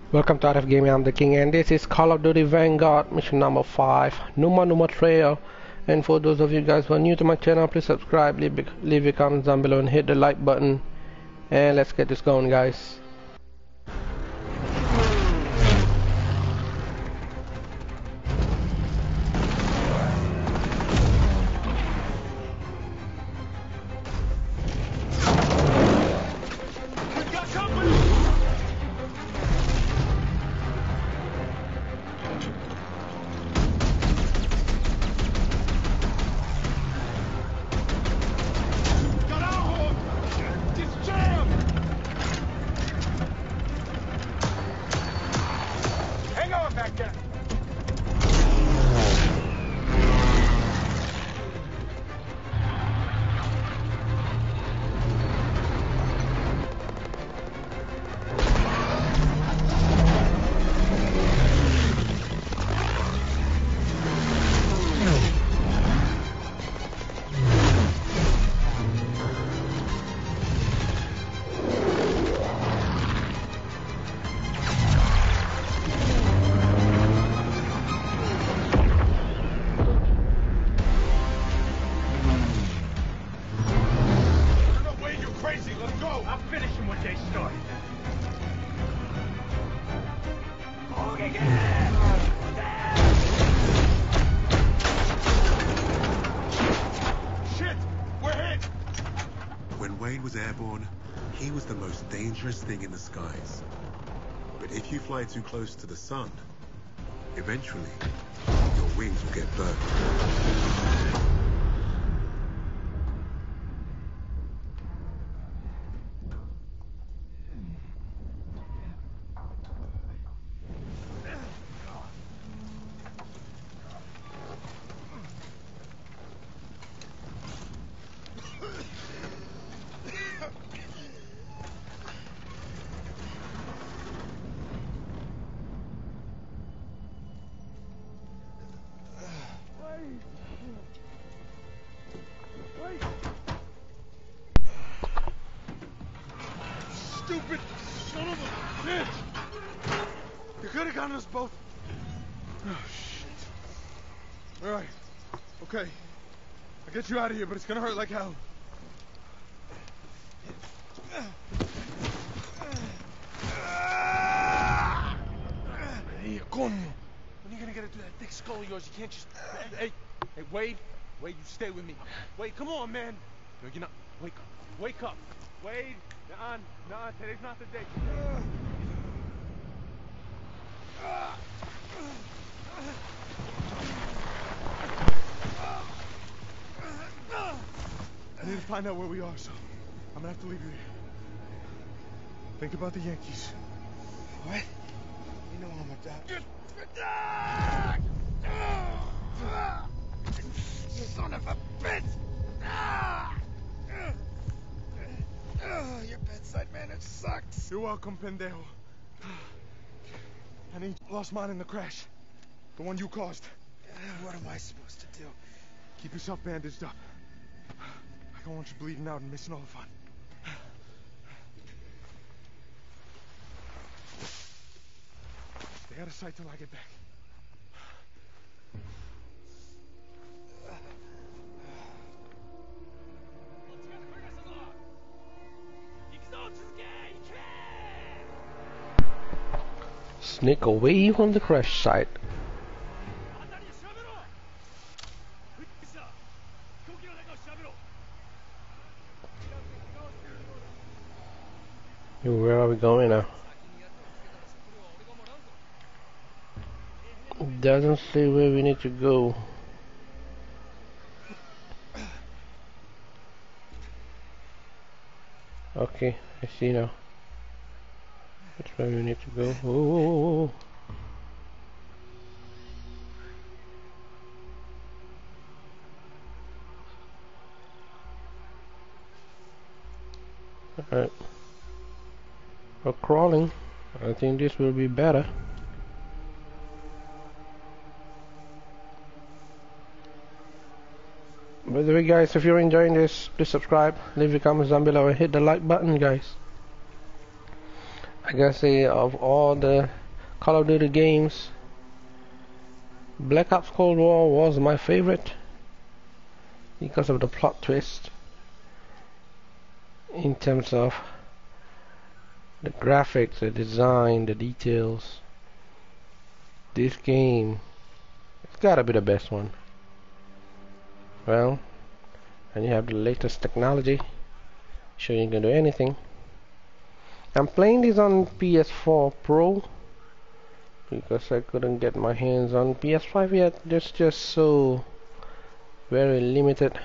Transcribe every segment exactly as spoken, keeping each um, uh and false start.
Welcome to R F Gaming, I'm the King, and this is Call of Duty Vanguard, mission number five, NUMA NUMA Trail. And for those of you guys who are new to my channel, please subscribe, leave, leave your comments down below, and hit the like button. And let's get this going, guys. He was the most dangerous thing in the skies. But if you fly too close to the sun, eventually, your wings will get burned. Stupid son of a bitch! You could have gotten us both. Oh, shit. Alright. Okay. I'll get you out of here, but it's gonna hurt like hell. Hey, come. When are you gonna get it through that thick skull of yours? You can't just... Hey, hey, Wade. Wade, you stay with me. Wade, come on, man. No, you're not... Wake up. Wake up. Wade. Nah, nah, today's not the day. I need to find out where we are, so I'm gonna have to leave you here. Think about the Yankees. What? You know I'm a You son of a bitch! Your bedside manner sucks. You're welcome, pendejo. I need lost mine in the crash. The one you caused. What am I supposed to do? Keep yourself bandaged up. I don't want you bleeding out and missing all the fun. Stay out of sight till I get back. Sneak away from the crash site. Where are we going now? Doesn't say where we need to go. Okay, I see now. That's where we need to go. Oh. Alright. For crawling, I think this will be better. By the way, guys, if you're enjoying this, please subscribe, leave your comments down below, and hit the like button, guys. I gotta say, of all the Call of Duty games, Black Ops Cold War was my favorite because of the plot twist in terms of the graphics, the design, the details. This game, it's gotta be the best one. Well, and you have the latest technology, sure you can do anything. I'm playing this on P S four Pro because I couldn't get my hands on P S five yet. It's just so very limited.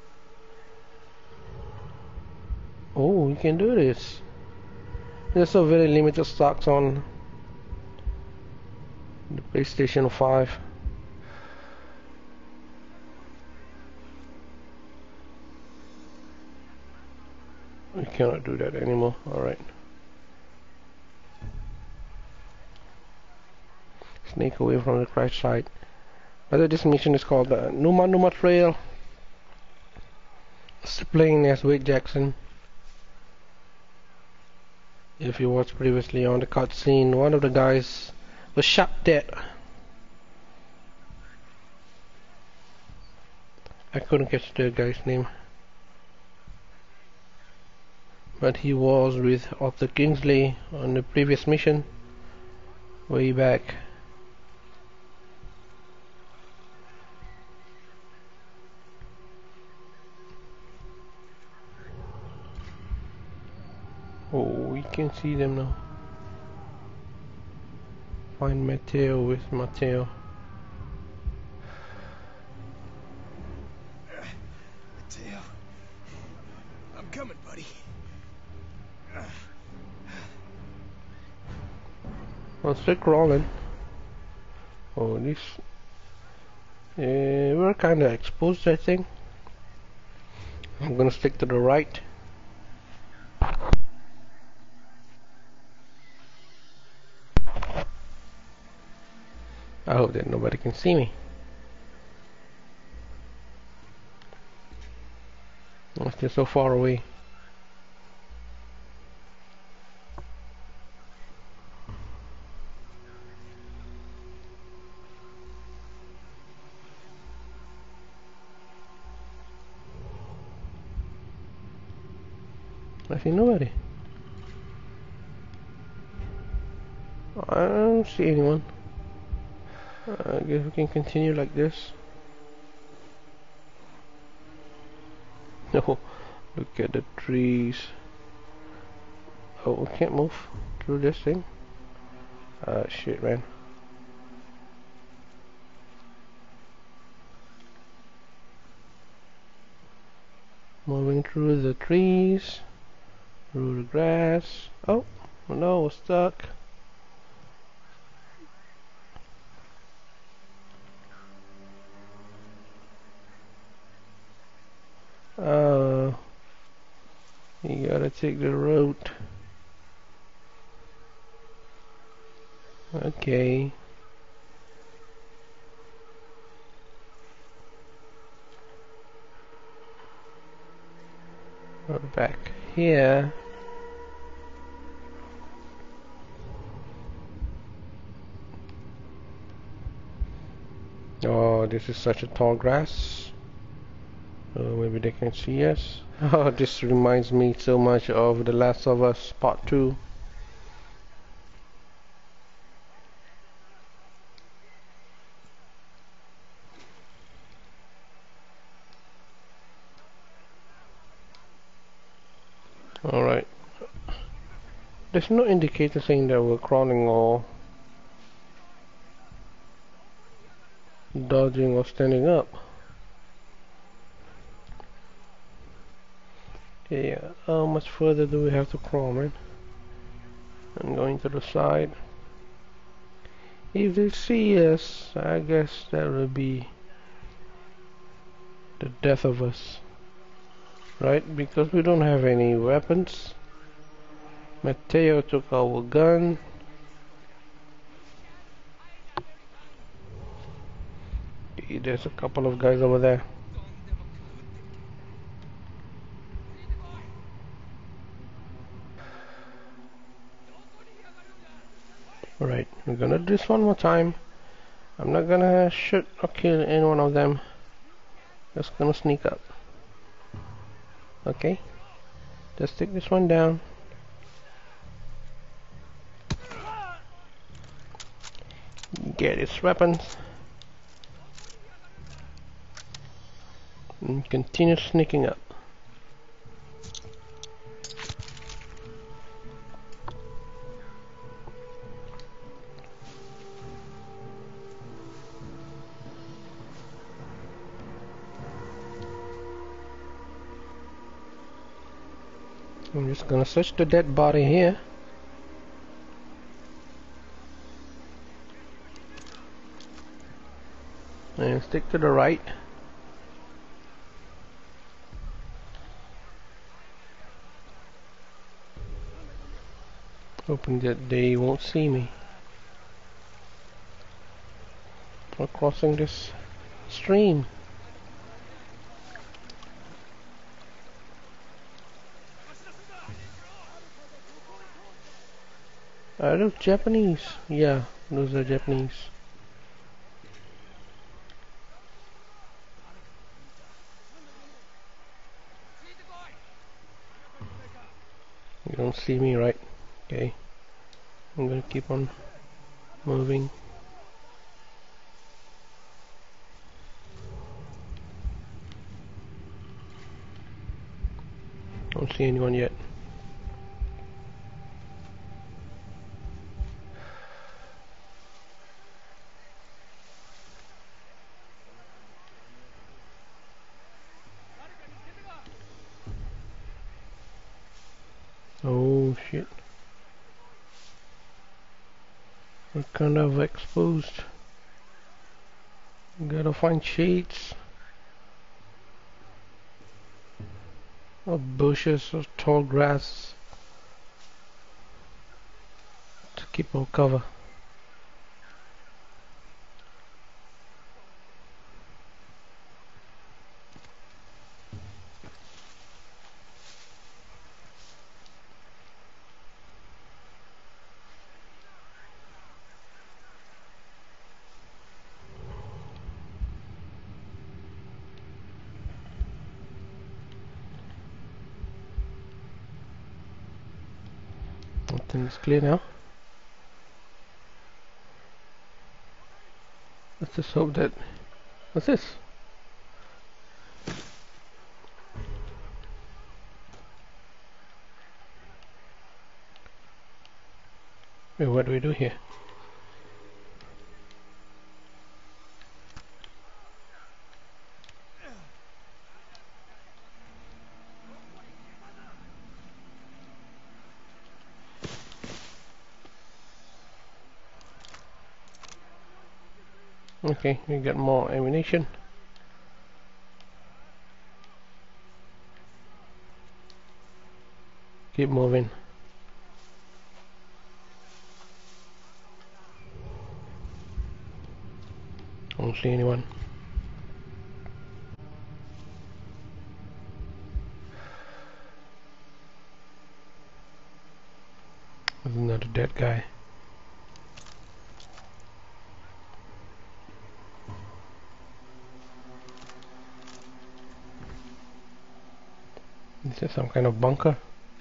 Oh, you can do this. There's so very limited stocks on the PlayStation five. We cannot do that anymore. Alright. Sneak away from the crash site. But this mission is called the NUMA NUMA Trail. It's playing as Wade Jackson. If you watched previously on the cutscene, one of the guys was shot dead. I couldn't catch the guy's name, but he was with Arthur Kingsley on the previous mission way back. Oh, we can see them now. Find Matteo with Matteo. Mateo, I'm coming, buddy. Let's start crawling. Oh, this. Uh, we're kind of exposed, I think. I'm gonna stick to the right. I hope that nobody can see me. I'm still so far away. I see nobody. I don't see anyone. I guess we can continue like this. No, look at the trees. Oh, we can't move through this thing. Ah, shit, man. Moving through the trees, through the grass. Oh, no, we're stuck. Uh, you gotta take the road. Okay. We're back here. Oh, this is such a tall grass. Uh, maybe they can see us. Oh, this reminds me so much of The Last of Us Part two. Alright. There's no indicator saying that we're crawling or dodging or standing up. Okay, how much further do we have to crawl, man? I'm going to the side. If they see us, I guess that will be the death of us, right? Because we don't have any weapons. Matteo took our gun. Okay, there's a couple of guys over there. We're gonna do this one more time. I'm not gonna shoot or kill any one of them. Just gonna sneak up. Okay. Just take this one down. Get his weapons. And continue sneaking up. I'm just gonna search the dead body here. And stick to the right. Hoping that they won't see me. We're crossing this stream. Are those Japanese? Yeah, those are Japanese. You don't see me, right? Okay. I'm gonna keep on moving. Don't see anyone yet. Oh shit. We're kind of exposed. Gotta find shades of bushes or tall grass to keep our cover. Everything's clear now. Let's just hope that... What's this? Wait, what do we do here? Okay, we get more ammunition. Keep moving. Don't see anyone. There's another dead guy. Is this some kind of bunker?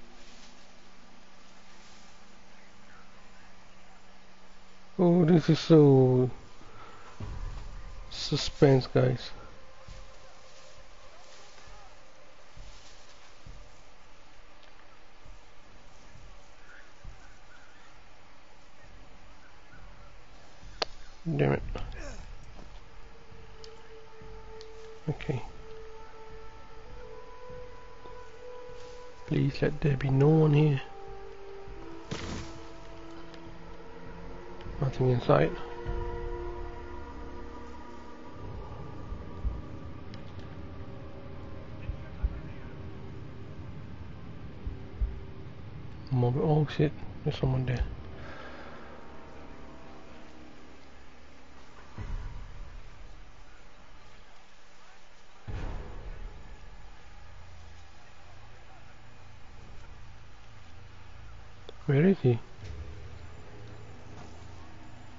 Oh, this is so suspense, guys. Damn it. Okay. Please let there be no one here. Nothing in sight. Mob oh shit, there's someone there. Where is he?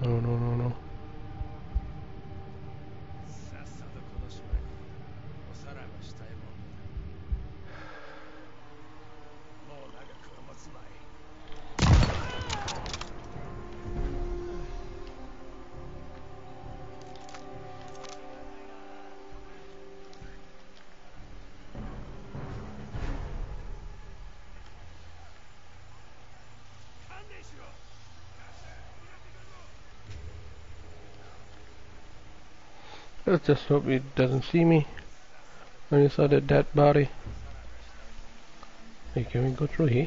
No, no, no, no. Let's just hope it doesn't see me. I saw the dead body. Hey, can we go through here?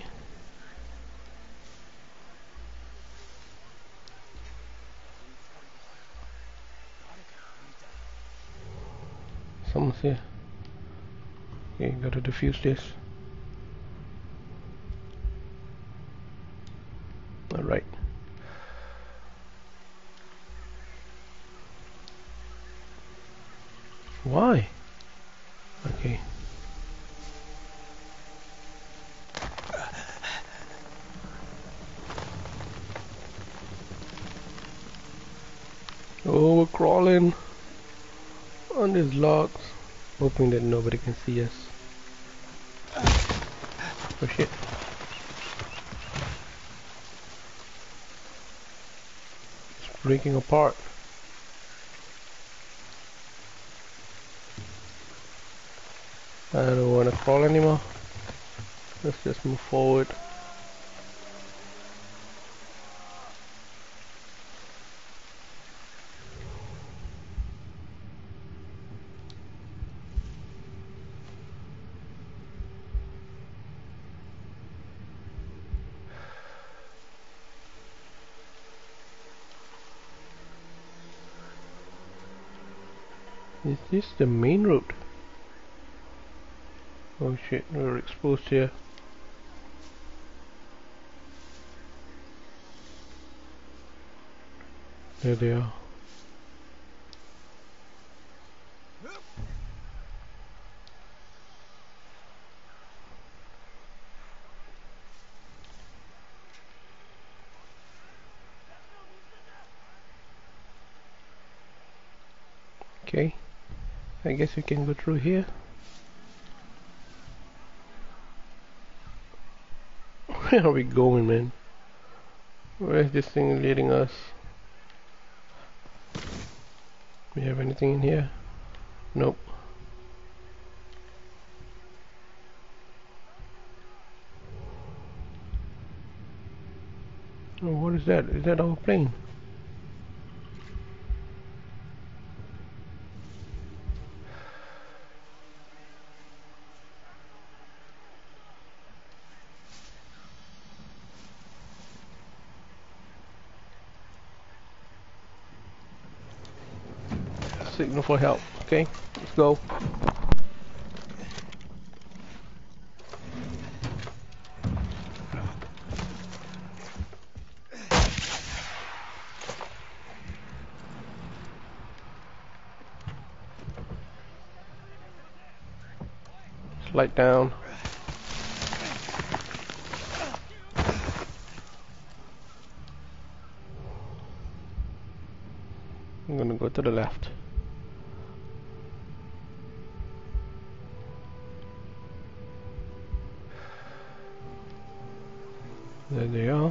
Someone's here. Okay, gotta defuse this. Alright. Why? Okay. Oh, we're crawling on these logs, hoping that nobody can see us. Oh shit. It's breaking apart. I don't want to crawl anymore. Let's just move forward. Is this the main road? Oh shit, we're exposed here. There they are. Okay, I guess we can go through here. Where are we going, man? Where is this thing leading us? We have anything in here? Nope. Oh, what is that? Is that our plane? Signal for help. Okay, let's go. Slide down. I'm gonna go to the left. There they are.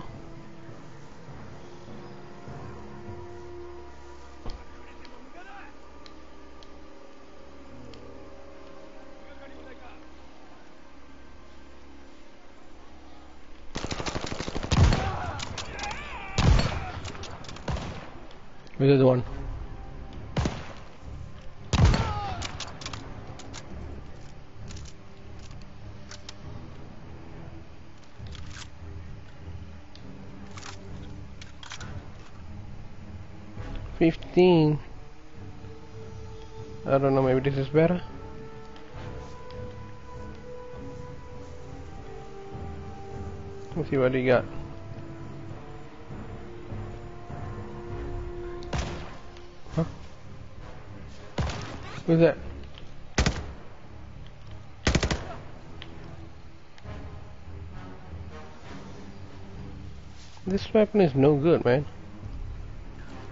Where's the one? Fifteen. I don't know, maybe this is better. Let's see what he got. Huh? Who's that? This weapon is no good, man.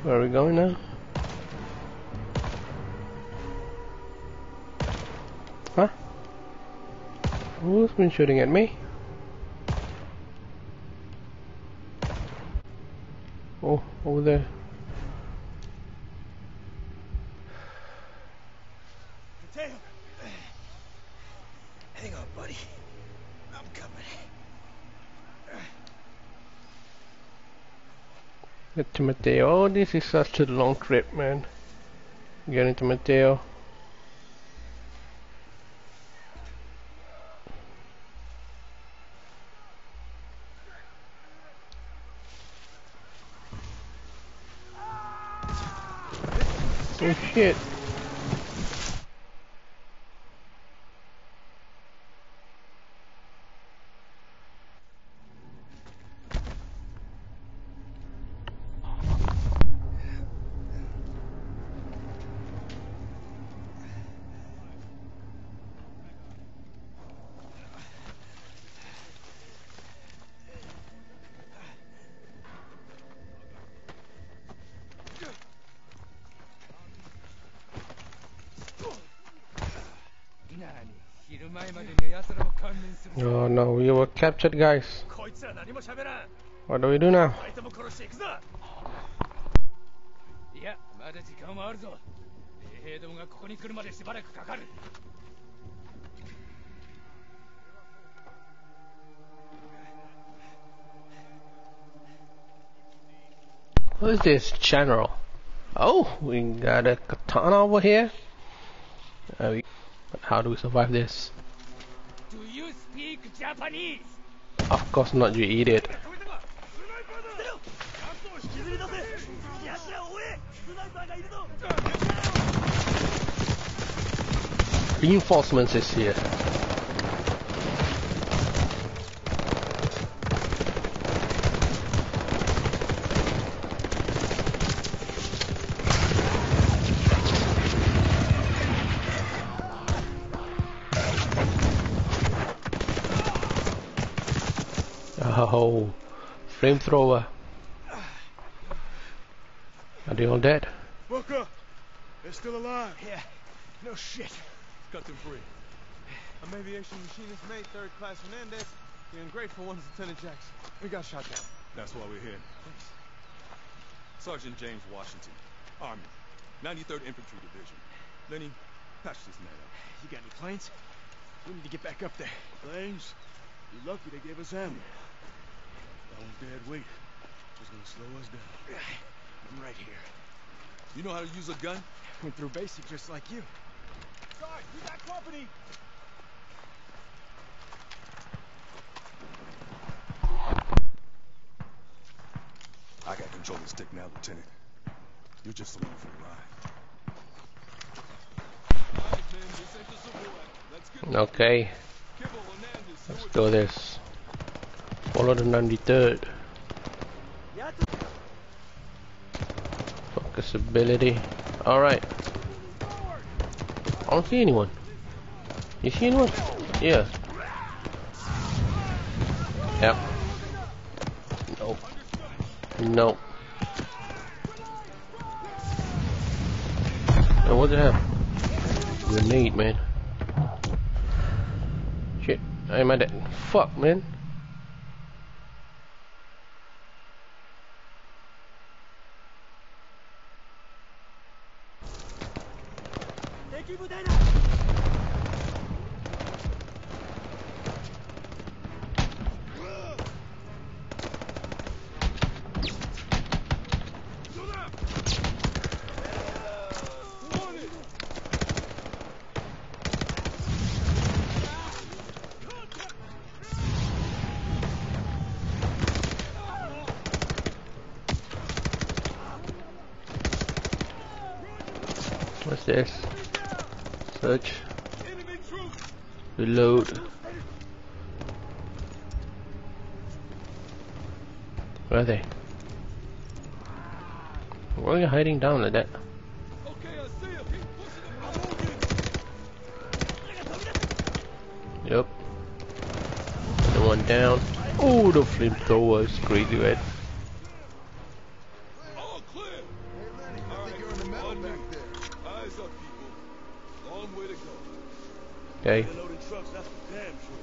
Where are we going now? Huh? Who's been shooting at me? Oh, over there. Mateo! Hang on, buddy. I'm coming. Get to Mateo. Oh, this is such a long trip, man. Getting to Mateo. Oh shit. Oh no, we were captured, guys. What do we do now? What is this general? Oh, we got a katana over here. Uh, we, how do we survive this? Do you speak Japanese? Of course not, you idiot. Reinforcements is here. Oh, flamethrower. Are they all dead? Woke up. They're still alive. Yeah, no shit. Cut them free. I'm aviation machinist mate, third class Hernandez. The ungrateful one's Lieutenant Jackson. We got shot down. That's why we're here. Sergeant James Washington, Army, ninety-third Infantry Division. Lenny, patch this man up. You got any planes? We need to get back up there. Planes? You're lucky they gave us ammo. That one's dead weight. Just gonna slow us down. I'm right here. You know how to use a gun? Went through basic just like you. Sarge, we got company! I got control of the stick now, Lieutenant. You're just along for the ride. Okay. Let's do this. Follow the ninety-third. Focus ability. Alright. I don't see anyone. You see anyone? Yeah. Yep. Nope. Nope. Oh, what the hell? Grenade, man. Shit. I'm at it. Fuck, man. What's this? Search. Reload. Where are they? Why are you hiding down like that? Yep. The one down. Oh, the flamethrower is crazy red. Okay. They're loading trucks, that's for damn sure.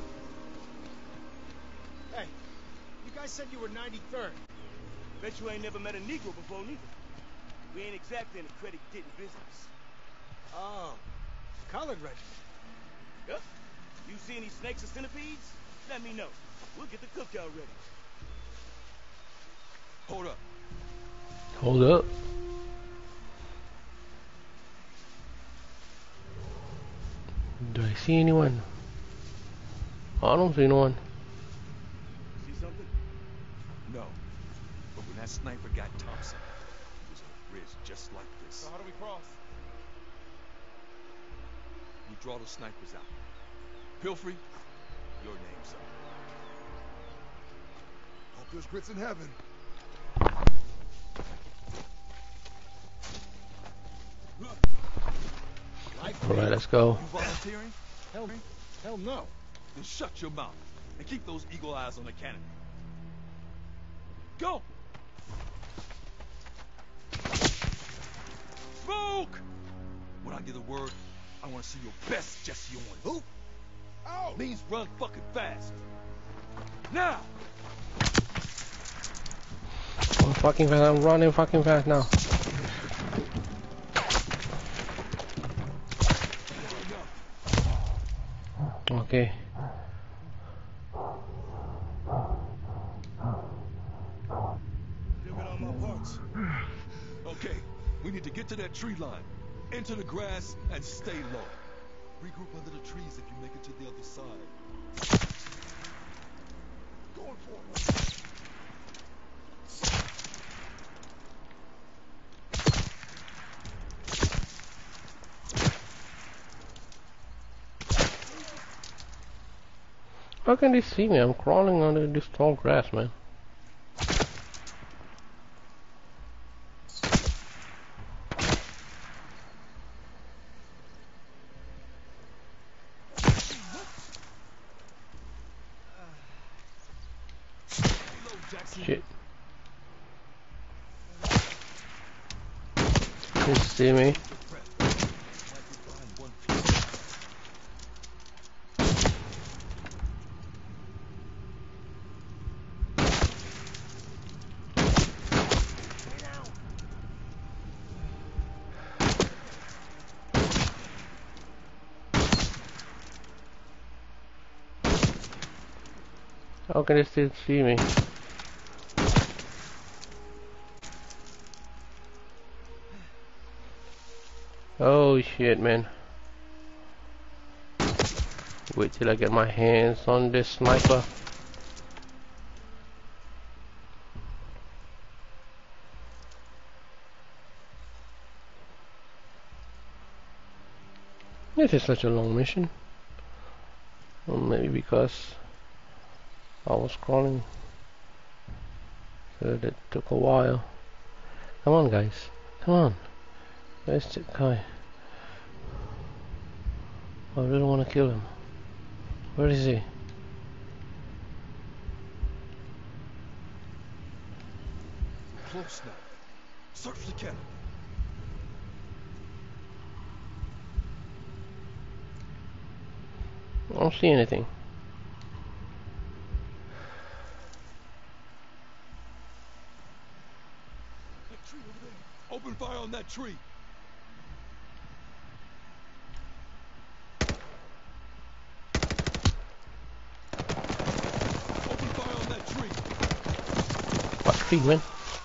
Hey, you guys said you were ninety-third. Bet you ain't never met a Negro before, neither. We ain't exactly in the credit-getting business. Oh, colored regiment. Yep. You see any snakes or centipedes? Let me know. We'll get the cookout ready. Hold up. Hold up. Do I see anyone? I don't see anyone. See something? No. But when that sniper got Thompson, he was on a bridge just like this. So how do we cross? You draw the snipers out. Pilfrey, your name's up. Hope there's grits in heaven. Alright, let's go. You volunteering? Hell, hell no. Then shut your mouth and keep those eagle eyes on the canopy. Go! Smoke! When I give the word, I want to see your best Jesse Owens. Who? Oh! Means run fucking fast. Now! I'm fucking fast. I'm running fucking fast now. Okay. Still got all my parts. Okay, we need to get to that tree line, into the grass, and stay low. Regroup under the trees if you make it to the other side. Going for it. How can they see me? I'm crawling under this tall grass, man. Shit. They see me. How can they still see me? Oh shit, man. Wait till I get my hands on this sniper. This is such a long mission. Or maybe because I was crawling, so that took a while. Come on, guys. Come on. Where's the guy? I really want to kill him. Where is he? Close now. Search the canopy. I don't see anything. That tree over there. Open fire on that tree. Open fire on that tree. What tree, man?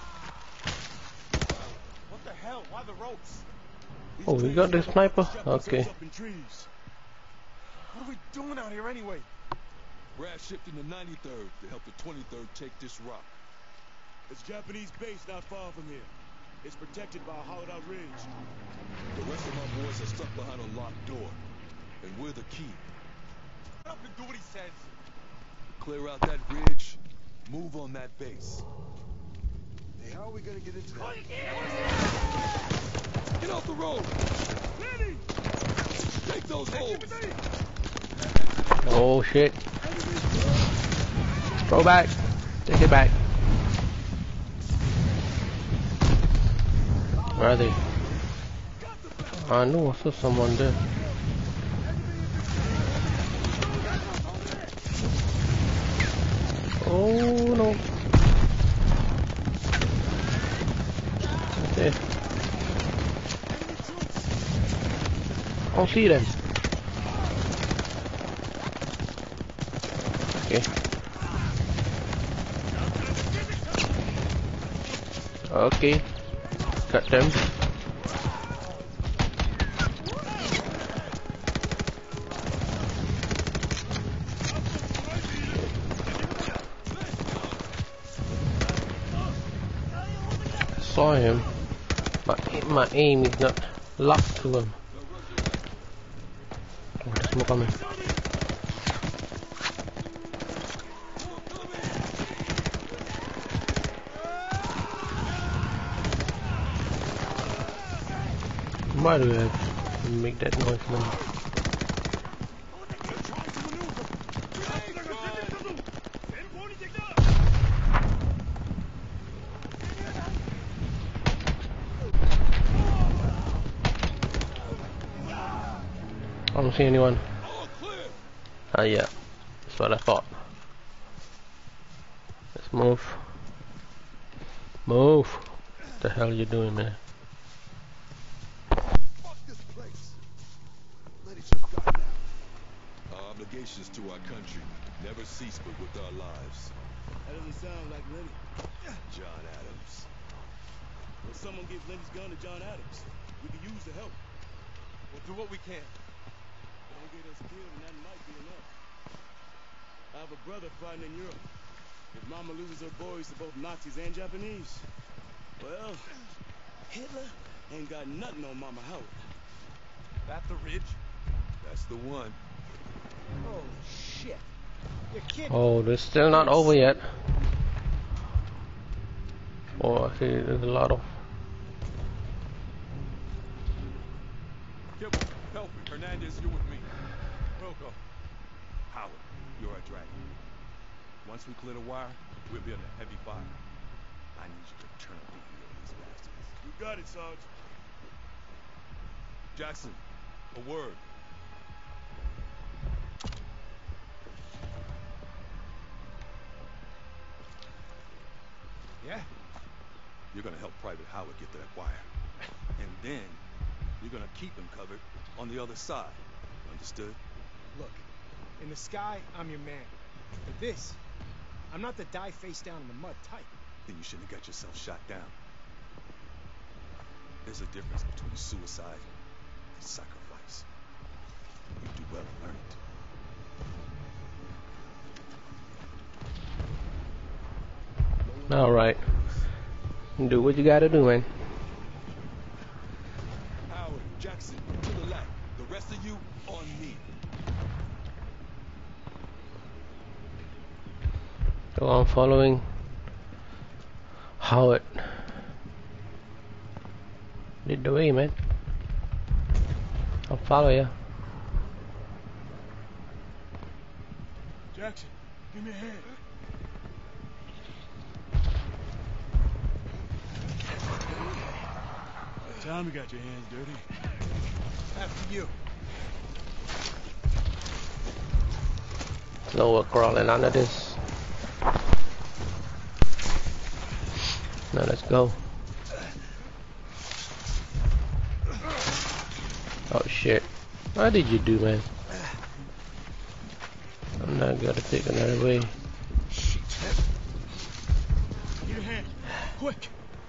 What the hell? Why the ropes? Oh, we got the sniper? Okay. Up in trees. What are we doing out here anyway? Brad shifting to ninety-third to help the twenty-third take this rock. There's a Japanese base not far from here. It's protected by a hollowed-out ridge. The rest of my boys are stuck behind a locked door, and we're the key. Shut up and do what he says. Clear out that ridge, move on that base. Hey, how are we gonna get into that? Get off the road! Lenny! Take those holes! Oh shit. Throw back. Take it back. Where are they? I knew I saw someone there. don't see them. Okay. Okay. Got them. Saw him, but my aim is not locked to him. Oh, there's more coming. Why do I make that noise, man? I don't see anyone. Ah, yeah, that's what I thought. Let's move. Move. What the hell are you doing, man? Fuck this place. Let each other die now. Our obligations to our country never cease but with our lives. That doesn't sound like Lenny. John Adams. When someone gives Lenny's gun to John Adams, we can use the help. We'll do what we can. Don't get us killed, and that might be enough. I have a brother fighting in Europe. If Mama loses her boys to both Nazis and Japanese, well, Hitler ain't got nothing on Mama Howard. That the ridge? That's the one. Oh, shit. You kidding? Oh, they're still not over yet. Oh, I see there's a lot of... Kibble, help me. Hernandez, you're with me. We'll go. Howard, you're our dragon. Once we clear the wire, we'll be under heavy fire. I need you to turn up the heat on these bastards. You got it, Sarge. Jackson, a word. Yeah? You're gonna help Private Howard get to that wire. And then, you're gonna keep him covered on the other side. Understood? Look, in the sky, I'm your man. For this, I'm not the die face down in the mud type. Then you shouldn't have got yourself shot down. There's a difference between suicide and sacrifice. You do well to learn it. Alright. Do what you gotta do, man. Howard, Jackson, to the left. The rest of you, on me. So I'm following Howard. Lead the way, man. I'll follow you. Jackson, give me a hand. Time you got your hands dirty. After you. So we're crawling under this. Now let's go. Oh shit. What did you do, man? I'm not gonna take another way. Need a hand. Quick.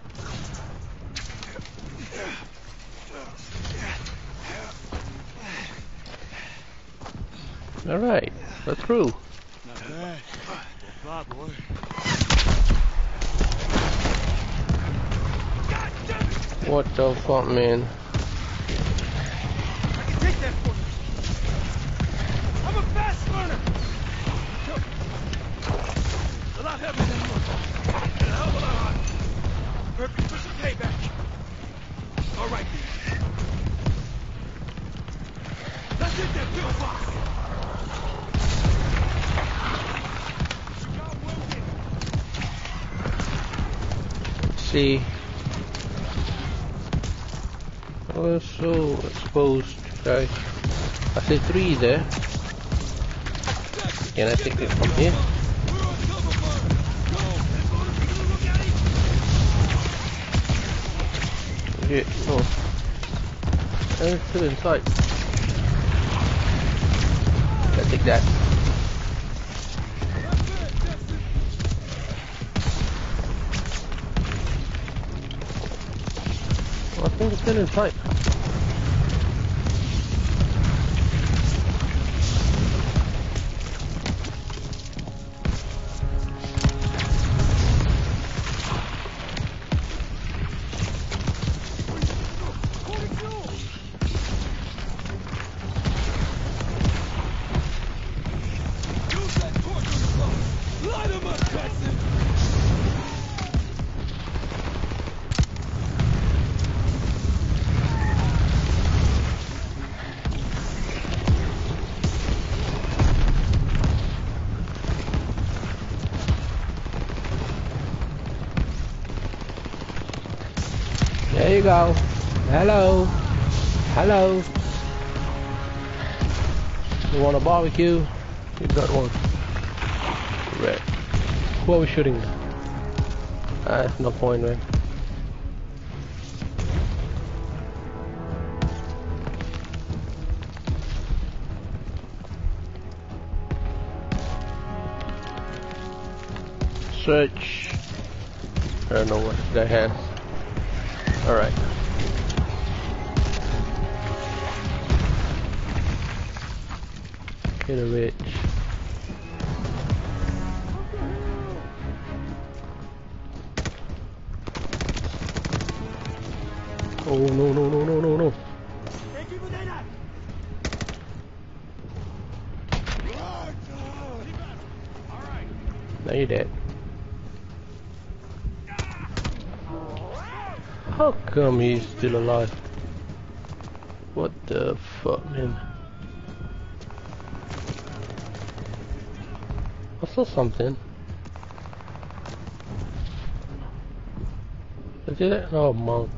Alright, we're through. Not bad. Well, boy. What the fuck, man? I can take that for you. I'm a fast learner. A lot heavier than you. And a hell of a lot harder. Perfect for some payback. All right, then. Let's hit that pillbox. See. Oh, so exposed, guys. I see three there. Can I take it from here? Yeah, no. I'm still inside. take that. I think it's still in sight. There you go. Hello. Hello. You want a barbecue? You got one. Red. Who are we shooting? Ah, uh, no point, man. Search. I don't know what this guy has. Alright. Get a rich. Oh no no no no no no. Now you're dead. How come he's still alive? What the fuck, man? I saw something. Is it? Oh, mount.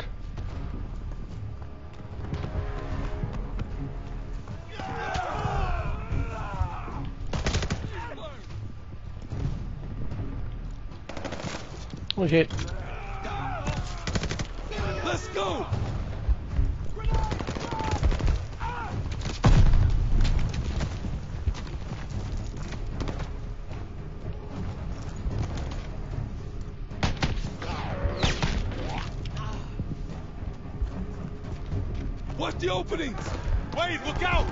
Oh shit. Let's go! Watch the openings! Wait, look out!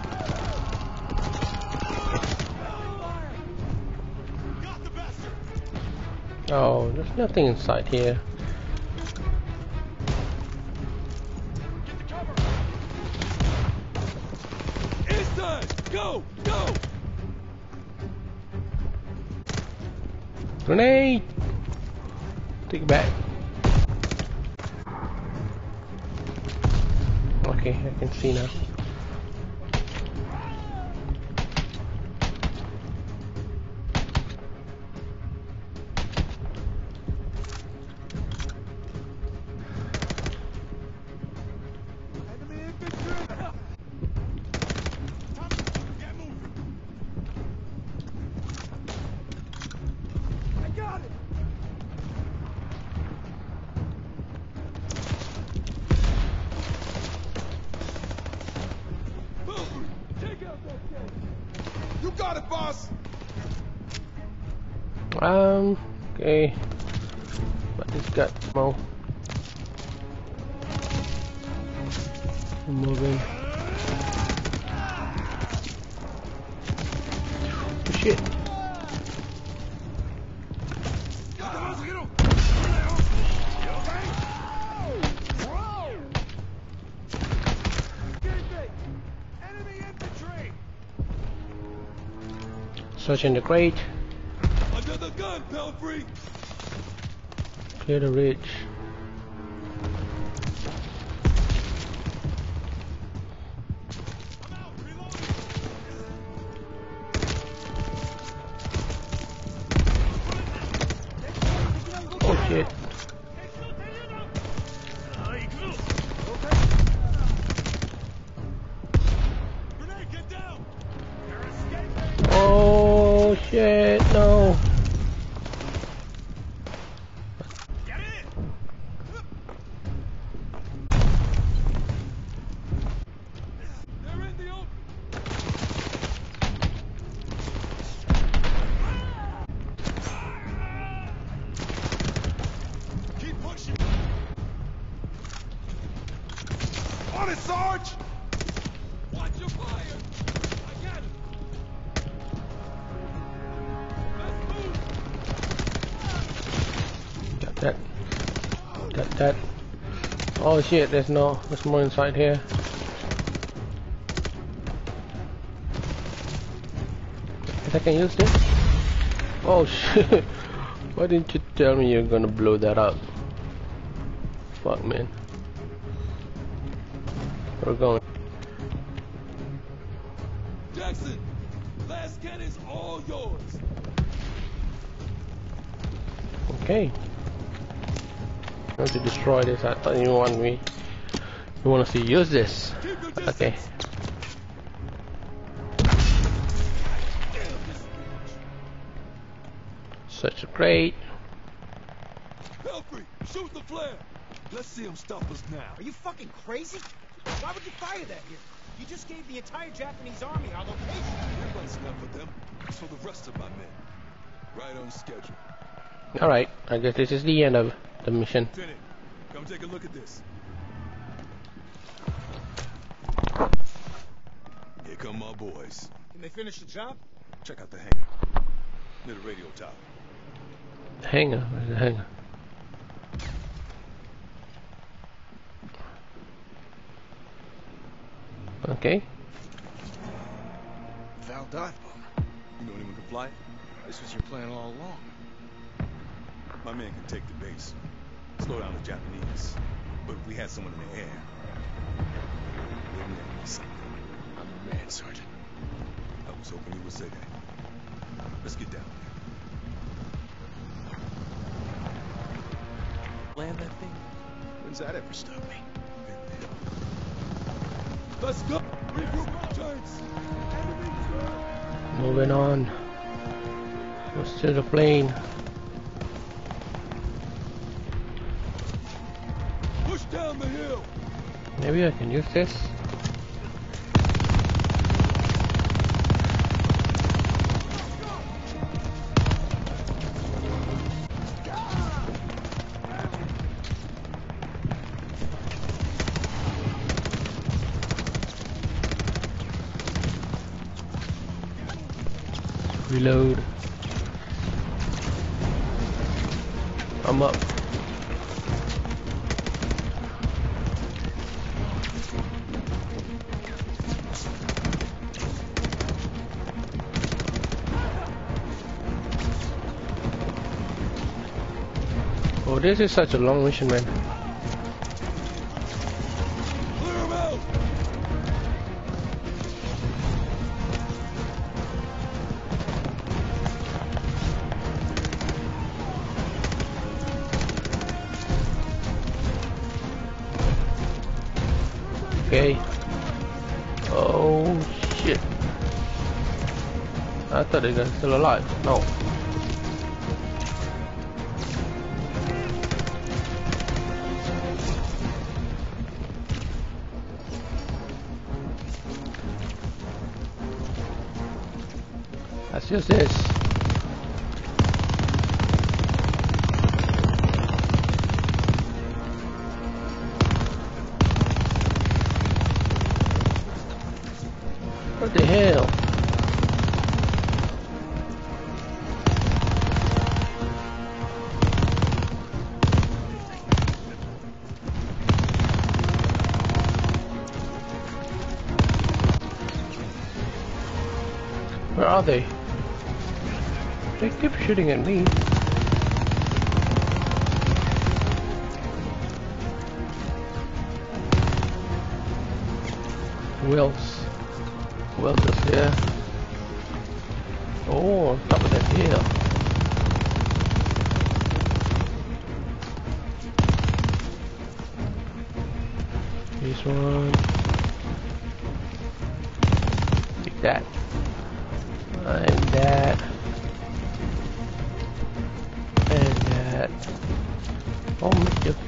Got the bastard! Oh, there's nothing inside here. Go! Go! Grenade! Take it back. Okay, I can see now. Um, okay. But it's got more. I'm moving. Oh, shit. Searching the crate. Under the gun, Pelfrey! Clear the ridge. Oh shit. Oh shit, no. Sarge! Watch your fire! I got it! Let's move! Got that. Got that. Oh shit, there's no, there's more inside here. If I can use this? Oh shit. Why didn't you tell me you're gonna blow that up? Fuck, man. We're going. Jackson! Last cannon's all yours! Okay. I'm going to destroy this. I thought you want me. You want to see use this. Okay. Such a great. Pelfrey, shoot the flare! Let's see him stop us now. Are you fucking crazy? Why would you fire that here? You just gave the entire Japanese army our location. Everyone's enough for them. So the rest of my men. Right on schedule. Alright, I guess this is the end of the mission. Lieutenant, come take a look at this. Here come my boys. Can they finish the job? Check out the hangar. Near the radio tower. Hangar, where's the hangar? Okay. Val dive bomber. You know anyone can fly it? This was your plan all along. My men can take the base. Slow down the Japanese. But if we had someone in the air, wouldn't that be something? I'm the man, Sergeant. I was hoping you would say that. Let's get down there. Land that thing? When's that ever stop me? Let's go! Regroup, Giants! Moving on. Let's to the plane. Push down the hill! Maybe I can use this. Reload. I'm up. Oh, this is such a long mission, man. Clear him out! Okay. Oh shit. I thought they were still alive. No. Let's use this. What the hell? Where are they? They keep shooting at me. Who else? Who else is here? Oh, on top of that hill. This one. Take that. And that. And that. Oh, my God.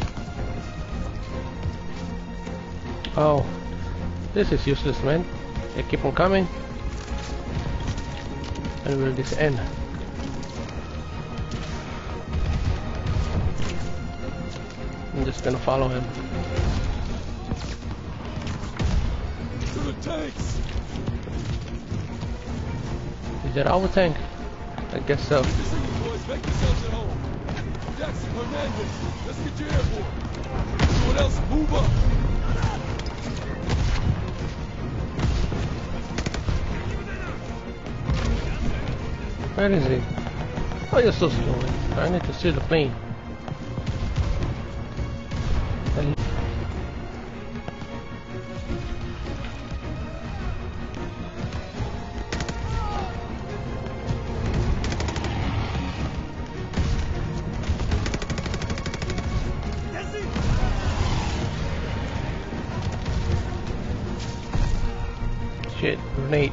Oh, this is useless, man. They keep on coming. And will this end? I'm just gonna follow him. To the tanks! Is that our tank? I guess so. Listen, you boys, make yourselves at home. Jackson, Hernandez, let's get you airborne. Everyone else, move up. Where is he? Oh, you're so slow. I need to see the plane. Shit, grenade.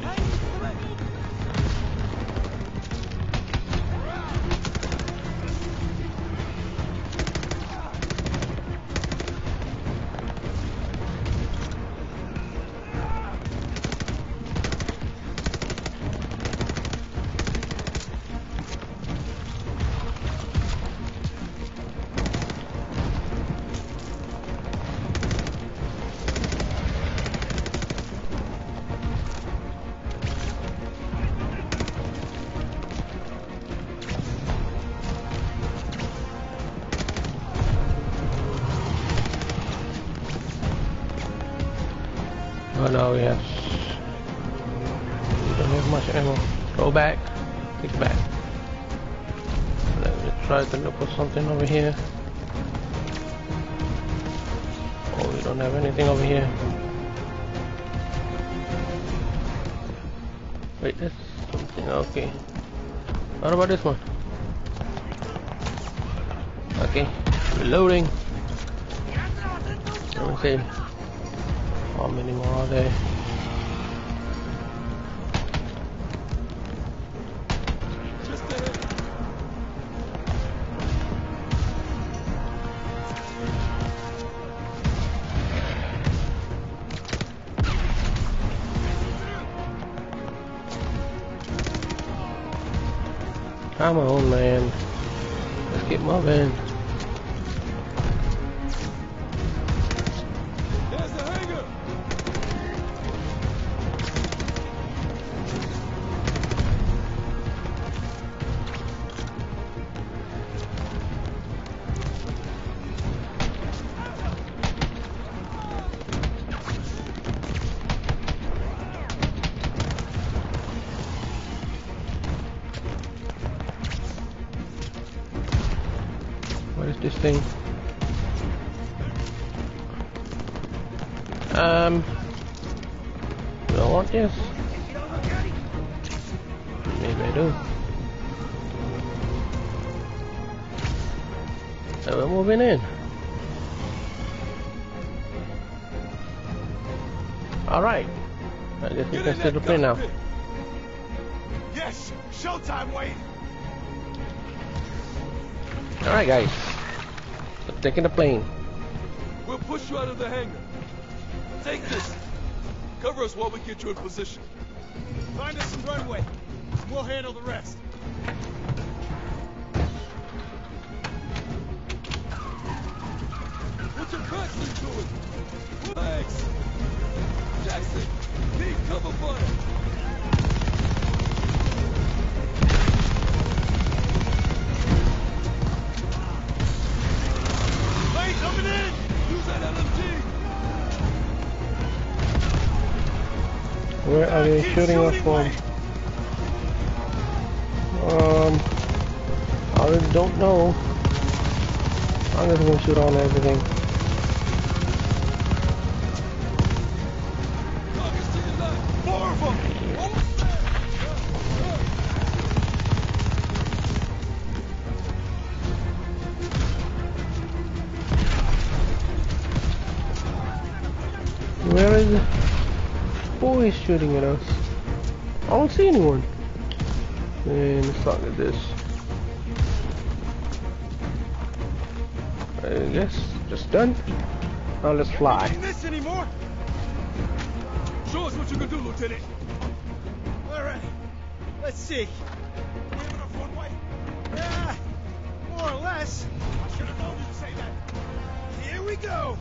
Oh no, we have. We don't have much ammo. Go back. Take it back. Let me try to look for something over here. Oh, we don't have anything over here. Wait, that's something. Okay. What about this one? Okay. Reloading. Let me see. How many more are there? Just ahead. Come on, man. Let's get moving. There's the hangar. What is this thing? Um, do I want this? Maybe I do. So we're moving in. Alright. I guess we can see the plane now. Yes, showtime, Wade. Alright guys. We're taking the plane. We'll push you out of the hangar. Take this. Cover us while we get you in position. Find us some runway. We'll handle the rest. Put your backs into it. Legs. Jackson, need cover fire. Wade, coming in. Use that L M G. Where are they Keep shooting us shooting, from? Wade. Um, I really don't know. I'm just gonna shoot on everything. Targets to your left. Four of them. Where is it? Who is shooting at us? I don't see anyone. And let's look at this. I guess just done. Now let's fly. Not this anymore. Show us what you can do, Lieutenant. All right. Let's see. We have enough runway? Yeah, more or less. I should have known you'd say that. Here we go.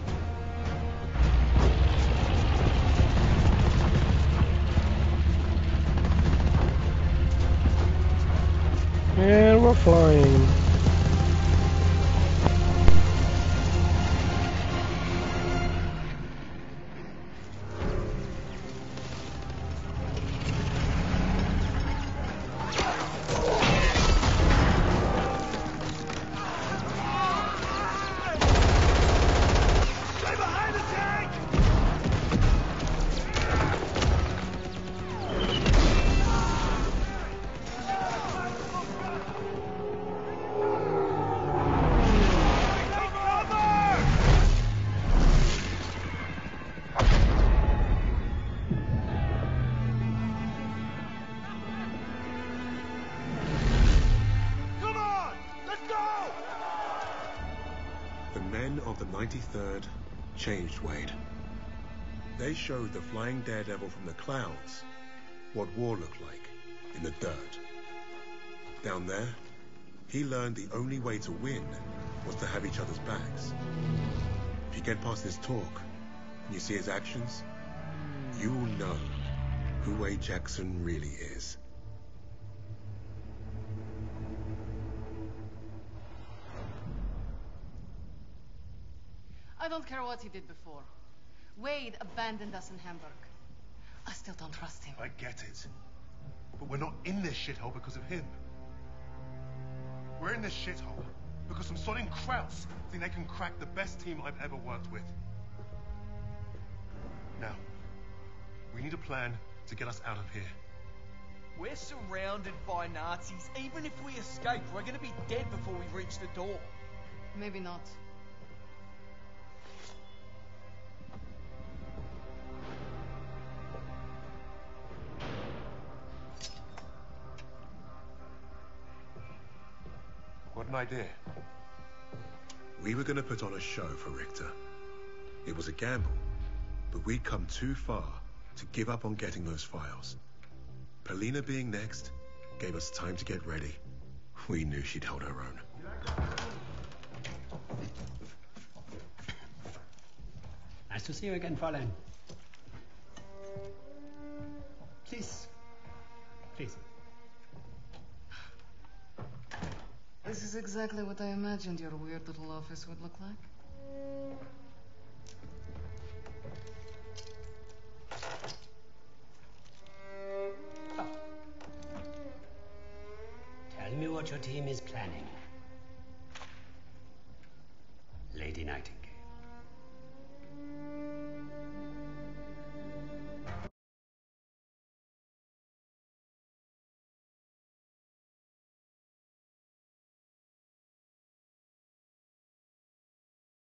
And we're flying. ninety-third changed, Wade. They showed the flying daredevil from the clouds what war looked like in the dirt. Down there, he learned the only way to win was to have each other's backs. If you get past his talk and you see his actions, you will know who Wade Jackson really is. I don't care what he did before. Wade abandoned us in Hamburg. I still don't trust him. I get it. But we're not in this shithole because of him. We're in this shithole because some sodding krauts think they can crack the best team I've ever worked with. Now, we need a plan to get us out of here. We're surrounded by Nazis. Even if we escape, we're gonna be dead before we reach the door. Maybe not. Got an idea. We were going to put on a show for Richter. It was a gamble, but we'd come too far to give up on getting those files. Polina being next gave us time to get ready. We knew she'd hold her own. Nice to see you again, Fräulein. Please. Please. This is exactly what I imagined your weird little office would look like. Oh. Tell me what your team is planning.